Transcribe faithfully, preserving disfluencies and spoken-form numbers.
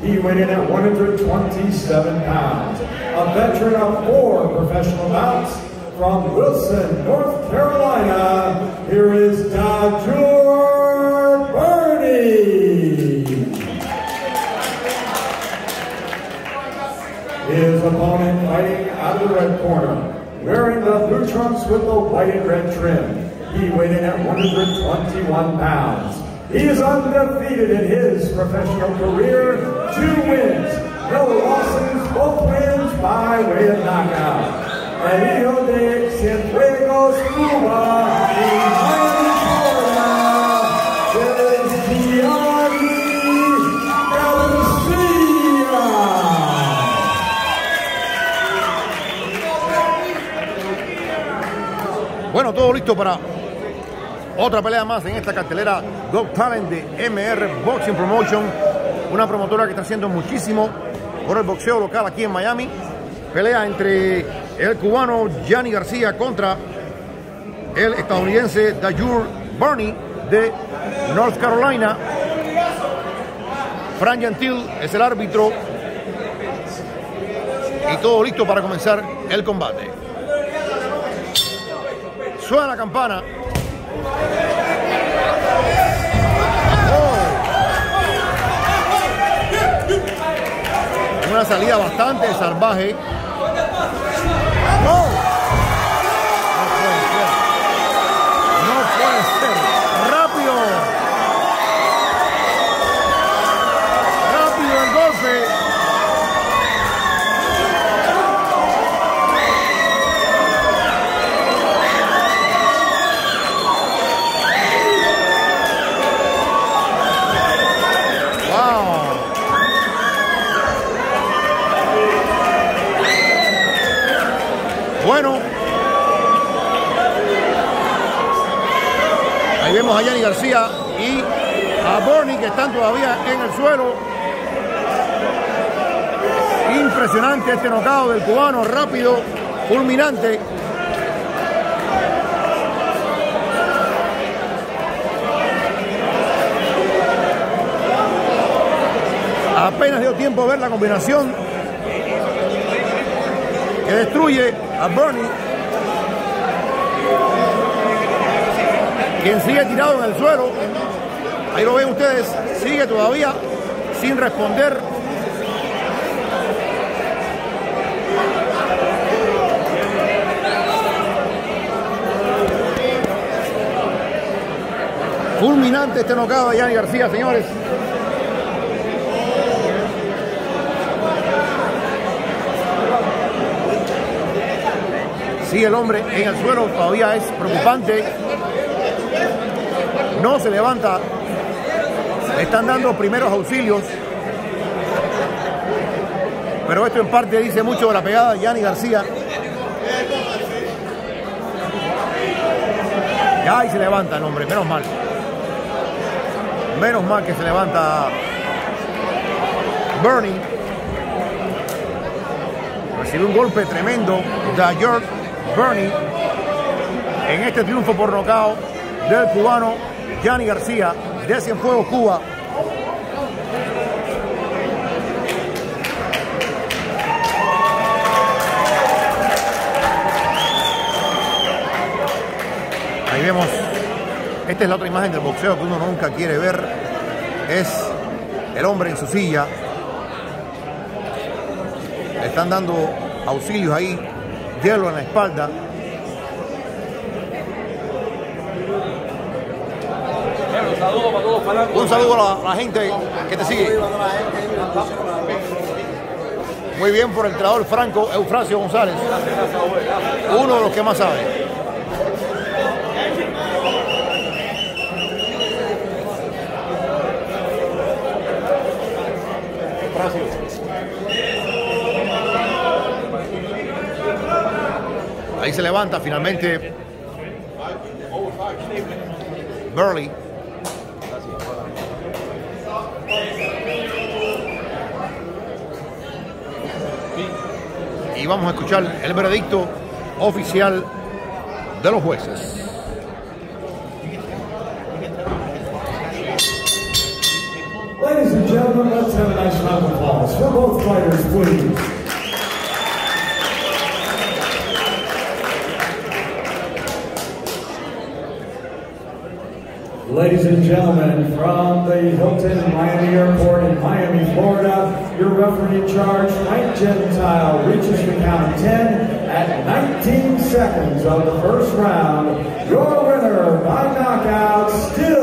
He weighed in at one hundred twenty-seven pounds. A veteran of four professional bouts from Wilson, North Carolina, here is Dajur Burney. His opponent fighting out of the red corner, wearing the blue trunks with the white and red trim. He weighed in at one hundred twenty-one pounds. He is undefeated in his professional career. Two wins, no losses, both wins by way of knockout. El hijo de Cienfuegos, Cuba, in Miami, Florida, is Gianni Garcia. Bueno, todo listo para otra pelea más en esta cartelera Got Talent de M R Boxing Promotion, una promotora que está haciendo muchísimo por el boxeo local aquí en Miami. Pelea entre el cubano Gianni Garcia contra el estadounidense Dajur Burney de North Carolina. Frank Gentil es el árbitro y todo listo para comenzar el combate. Suena la campana. Oh. Una salida bastante salvaje. Oh. No puede ser. No puede ser. Rápido. Rápido el golpe. Bueno, ahí vemos a Gianni Garcia y a Burney que están todavía en el suelo. Impresionante este knockout del cubano, rápido, fulminante. Apenas dio tiempo a ver la combinación que destruye a Burney, quien sigue tirado en el suelo. Ahí lo ven ustedes, sigue todavía sin responder. Fulminante este knockout de Gianni Garcia, señores. Sigue el hombre en el suelo, todavía es preocupante. No se levanta. Le están dando primeros auxilios. Pero esto en parte dice mucho de la pegada de Gianni Garcia. Ya ahí se levanta el hombre, menos mal. Menos mal que se levanta Burney. Recibe un golpe tremendo Dajur Burney en este triunfo por nocaut del cubano Gianni Garcia de Cienfuegos, Cuba. Ahí vemos, esta es la otra imagen del boxeo que uno nunca quiere ver, es el hombre en su silla. Le están dando auxilios ahí, hielo en la espalda. Un saludo a la, a la gente que te sigue. Muy bien por el entrenador Franco Eufrasio González, uno de los que más sabe. Ahí se levanta finalmente Burley. Y vamos a escuchar el veredicto oficial de los jueces. Ladies and gentlemen, let's have a nice round round of applause for both fighters, please. Ladies and gentlemen, from the Hilton Miami Airport in Miami, Florida, your referee in charge, Frank Gentile, reaches the count of ten at nineteen seconds of the first round. Your winner by knockout, still